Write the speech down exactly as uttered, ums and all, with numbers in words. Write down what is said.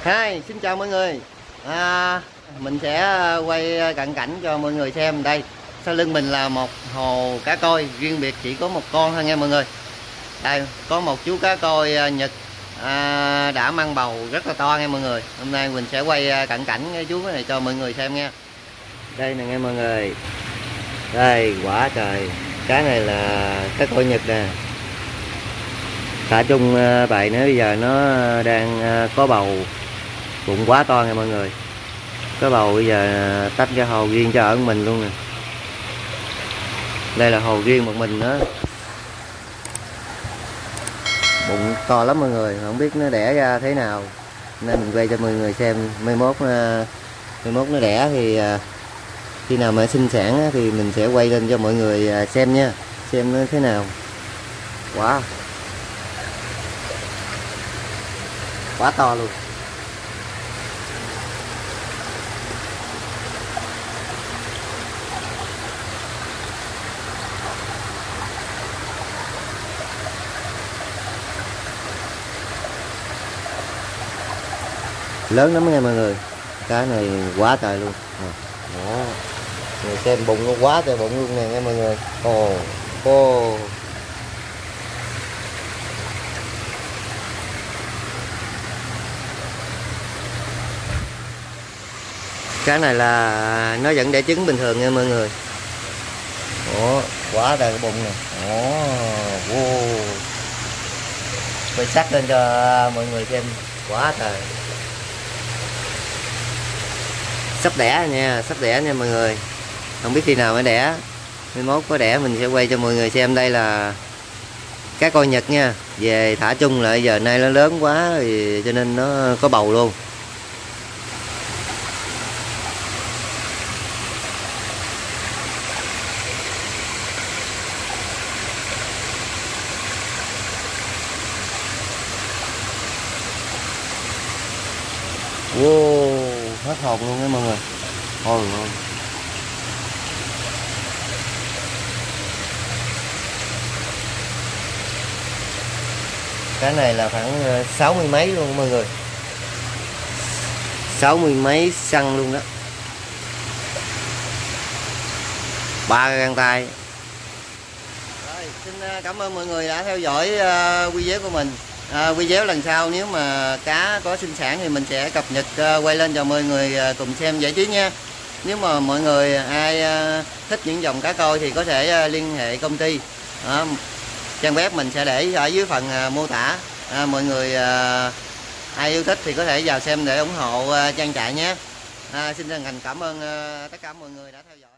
Hi, xin chào mọi người. à, Mình sẽ quay cận cảnh cho mọi người xem. Đây, sau lưng mình là một hồ cá koi, riêng biệt chỉ có một con thôi nha mọi người. Đây, có một chú cá koi Nhật à, đã mang bầu rất là to nha mọi người. Hôm nay mình sẽ quay cận cảnh cái chú này cho mọi người xem nha. Đây nè nghe mọi người. Đây, quả trời. Cái này là cá koi Nhật nè. Thả chung vậy nữa, bây giờ nó đang có bầu, bụng quá to nha mọi người. Có bầu bây giờ tách ra hồ riêng cho ở mình luôn nè. Đây là hồ riêng một mình nữa. Bụng to lắm mọi người, không biết nó đẻ ra thế nào nên mình quay cho mọi người xem. Mai mốt mai mốt nó đẻ thì khi nào mà sinh sản thì mình sẽ quay lên cho mọi người xem nha, xem nó thế nào. Wow, quá to luôn. Lớn lắm nha mọi người, cái này quá trời luôn. Đó, người xem bụng nó quá trời bụng luôn nè nha mọi người. Ồ ô cái này là nó vẫn đẻ trứng bình thường nha mọi người. Ồ, quá trời cái bụng nè. Ồ, wow. Quay sát lên cho mọi người xem, quá trời. Sắp đẻ nha, sắp đẻ nha mọi người. Không biết khi nào mới đẻ. Mai mốt có đẻ mình sẽ quay cho mọi người xem. Đây là cá koi Nhật nha. Về thả chung lại, giờ nay nó lớn quá thì cho nên nó có bầu luôn. Wow, hết hồn luôn đó mọi người. Ôi ôi. Cái này là khoảng sáu mươi mấy luôn mọi người. Sáu mươi mấy xăng luôn đó. Ba găng tay. Rồi, xin cảm ơn mọi người đã theo dõi video của mình. À, video lần sau nếu mà cá có sinh sản thì mình sẽ cập nhật uh, quay lên cho mọi người uh, cùng xem giải trí nha. Nếu mà mọi người ai uh, thích những dòng cá koi thì có thể uh, liên hệ công ty. uh, Trang web mình sẽ để ở dưới phần uh, mô tả. uh, Mọi người uh, ai yêu thích thì có thể vào xem để ủng hộ uh, trang trại nhé. uh, Xin chân thành cảm ơn uh, tất cả mọi người đã theo dõi.